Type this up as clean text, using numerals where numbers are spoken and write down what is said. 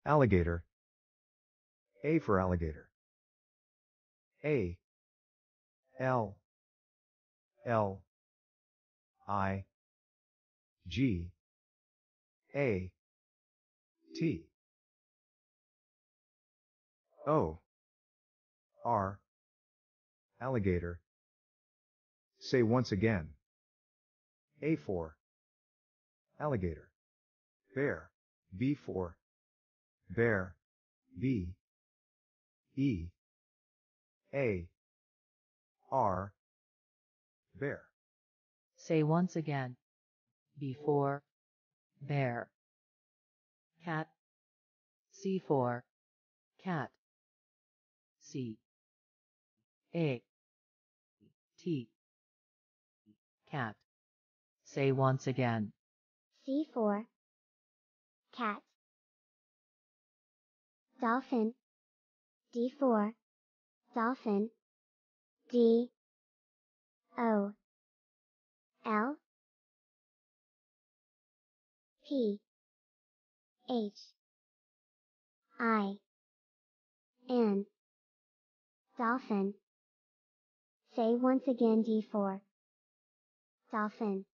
Alligator. A for alligator. A. L. L. I. G. A. T. O. R. Alligator. Say once again. A for alligator. Bear. B for bear. B. E. A. R. Bear. Say once again. B for bear. Cat. C for cat. C. A. T. Cat. Say once again. C for cat. Dolphin. D for dolphin. D. O. L. P. H. I. N. Dolphin. Say once again D for dolphin.